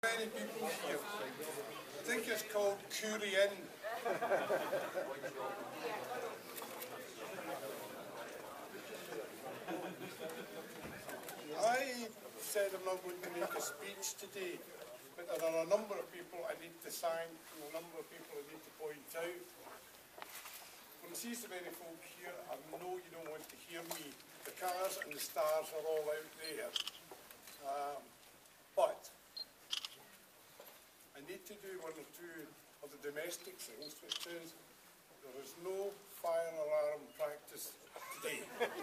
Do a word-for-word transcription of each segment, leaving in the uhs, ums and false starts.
Many people here. I think it's called Curry Inn. I said I'm not going to make a speech today, but there are a number of people I need to thank and a number of people I need to point out. When I see so many folk here, I know you don't want to hear me. The cars and the stars are all out there. Um, but I need to do one or two of the domestic things, which is there is no fire alarm practice today.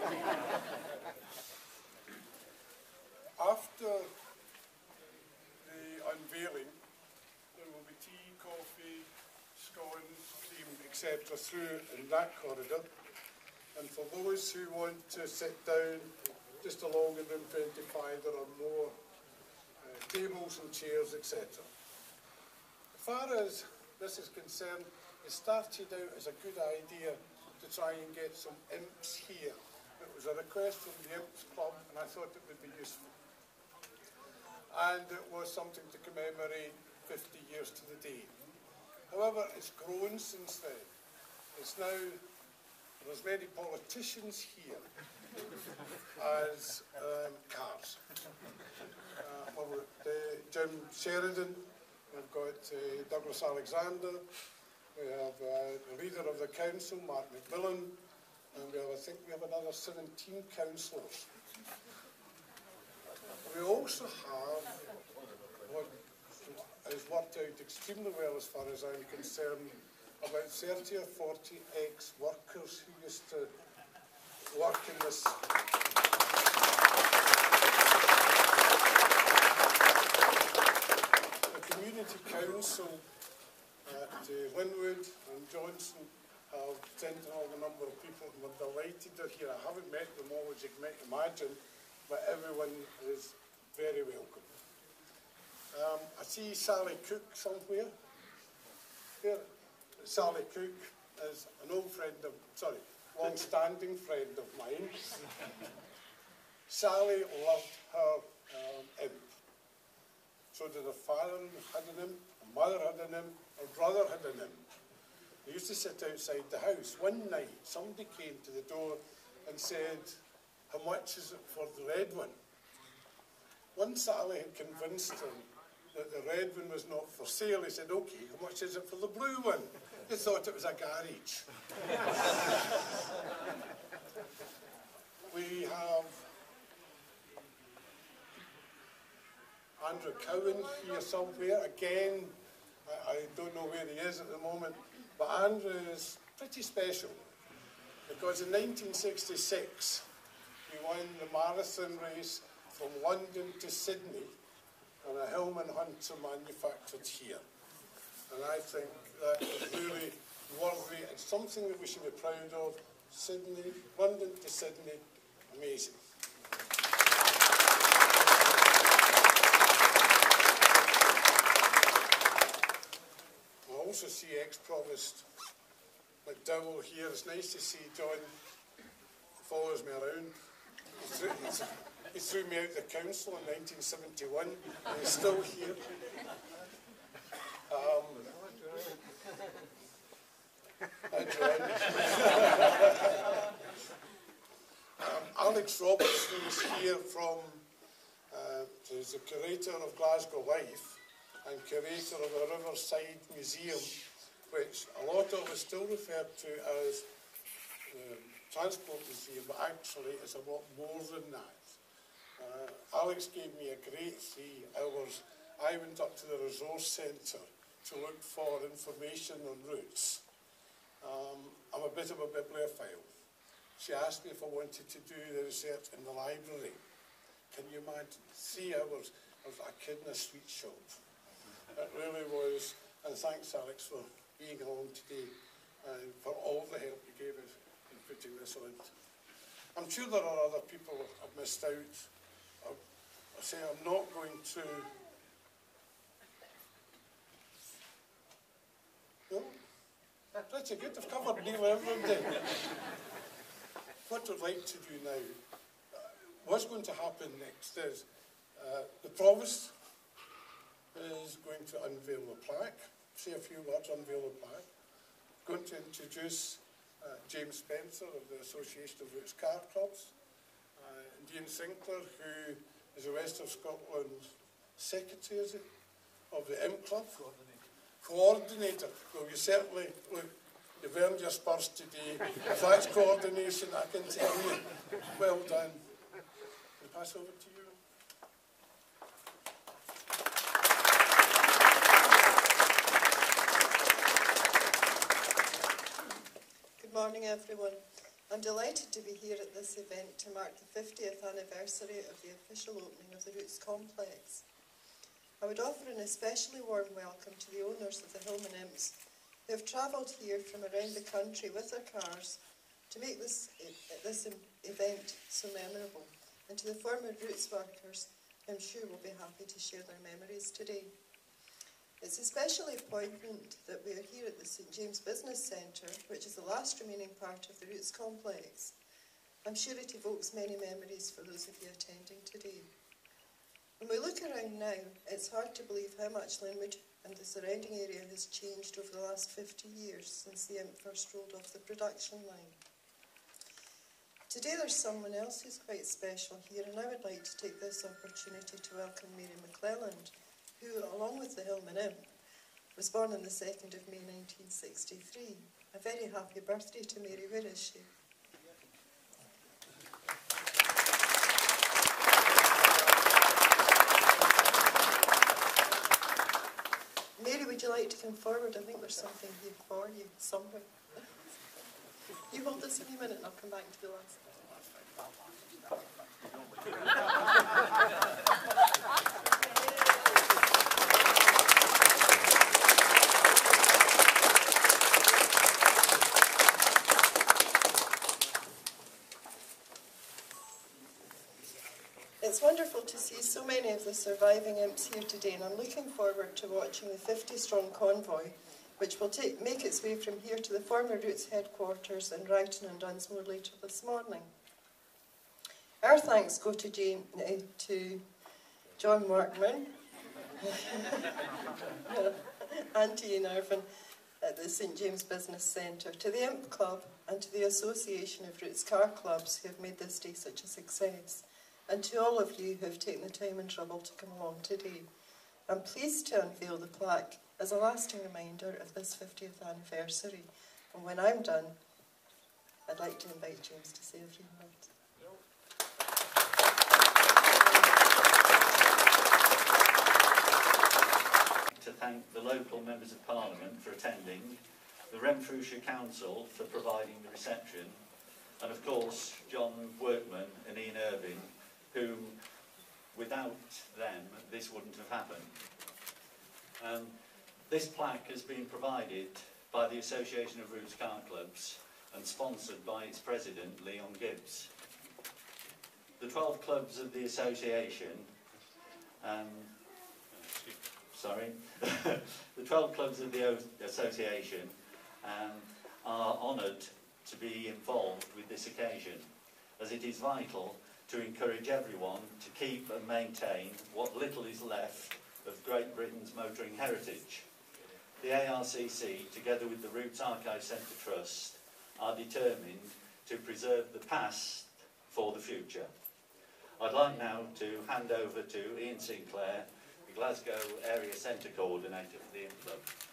After the unveiling, there will be tea, coffee, scones, cream, et cetera through in that corridor. And for those who want to sit down just along in room twenty-five, there are more uh, tables and chairs, et cetera. As far as this is concerned, it started out as a good idea to try and get some imps here. It was a request from the Imps Club, and I thought it would be useful. And it was something to commemorate fifty years to the day. However, it's grown since then. It's now, there's many politicians here as um, cars. Uh, well, uh, Jim Sheridan, we've got uh, Douglas Alexander, we have uh, the leader of the council, Mark McMillan, and we have, I think we have another seventeen councillors. We also have what has worked out extremely well as far as I'm concerned, about thirty or forty ex-workers who used to work in this. The community council at uh, Linwood and Johnson have sent all the number of people and we're delighted they're here. I haven't met them all, as you might imagine, but everyone is very welcome. Um, I see Sally Cook somewhere. Here. Sally Cook is an old friend of, sorry, long-standing friend of mine. Sally loved her um, imp. So did her father had an imp, her mother had an imp, her brother had an imp. They used to sit outside the house. One night, somebody came to the door and said, "How much is it for the red one?" Once Sally had convinced him that the red one was not for sale, he said, "Okay, how much is it for the blue one?" They thought it was a garage. We have Andrew Cowan here somewhere. Again, I, I don't know where he is at the moment, but Andrew is pretty special because in nineteen sixty-six he won the marathon race from London to Sydney on a Hillman Imp manufactured here. And I think that is really worthy and something that we should be proud of. Sydney, London to Sydney, amazing. I also see ex-Provost McDowell here. It's nice to see John follows me around. He threw, he threw me out the council in nineteen seventy-one, and he's still here. Um, Hi, John. um, Alex Robertson is here from, uh, he's the curator of Glasgow Life and curator of the Riverside Museum, which a lot of us still refer to as the Transport Museum, but actually it's a lot more than that. Uh, Alex gave me a great three hours. I went up to the resource centre to look for information on routes. Um, I'm a bit of a bibliophile. She asked me if I wanted to do the research in the library. Can you imagine? Three hours of a kid in a sweet shop. It really was. And thanks, Alex, for being along today and for all the help you gave us in putting this on. I'm sure there are other people I've missed out. I, I say I'm not going to. No? Pretty good. I've covered nearly everything. What I'd like to do now, uh, what's going to happen next is uh, the Provost is going to unveil the plaque, say a few words, unveil the plaque. Going to introduce uh, James Spencer of the Association of Roots Car Clubs, uh, and Ian Sinclair, who is the West of Scotland's secretary, is it, of the Imp Club? Coordinator. Coordinator. Well, you certainly, look, you've earned your spurs today. If that's coordination, I can tell you. Well done. I'll pass over to you. Good morning, everyone. I'm delighted to be here at this event to mark the fiftieth anniversary of the official opening of the Roots Complex. I would offer an especially warm welcome to the owners of the Hillman Imps, who have travelled here from around the country with their cars to make this, this event so memorable, and to the former Roots workers, who I'm sure will be happy to share their memories today. It's especially poignant that we are here at the Saint James Business Centre, which is the last remaining part of the Roots complex. I'm sure it evokes many memories for those of you attending today. When we look around now, it's hard to believe how much Linwood and the surrounding area has changed over the last fifty years since the Imp first rolled off the production line. Today there's someone else who's quite special here, and I would like to take this opportunity to welcome Mary McClelland, who, along with the Hillman Imp, was born on the second of May nineteen sixty-three. A very happy birthday to Mary. Where is she? Mary, would you like to come forward? I think there's something here for you, somewhere. You hold this in a minute and I'll come back to the last. It's wonderful to see so many of the surviving imps here today, and I'm looking forward to watching the fifty strong convoy, which will take, make its way from here to the former Roots headquarters in Roughton and Dunsmore later this morning. Our thanks go to, James, uh, to John Workman and to Ian Irvin at the Saint James Business Centre, to the Imp Club and to the Association of Roots Car Clubs who have made this day such a success, and to all of you who have taken the time and trouble to come along today. I'm pleased to unveil the plaque as a lasting reminder of this fiftieth anniversary, and when I'm done, I'd like to invite James to say a few words. To thank the local members of Parliament for attending, the Renfrewshire Council for providing the reception, and of course John Workman and Ian Irvin, who, without them, this wouldn't have happened. Um, this plaque has been provided by the Association of Roots Car Clubs and sponsored by its president, Leon Gibbs. The twelve clubs of the association, um, sorry, the twelve clubs of the association um, are honoured to be involved with this occasion, as it is vital to encourage everyone to keep and maintain what little is left of Great Britain's motoring heritage. The A R C C, together with the Roots Archive Centre Trust, are determined to preserve the past for the future. I'd like now to hand over to Ian Sinclair, the Glasgow Area Centre Coordinator for the Imp Club.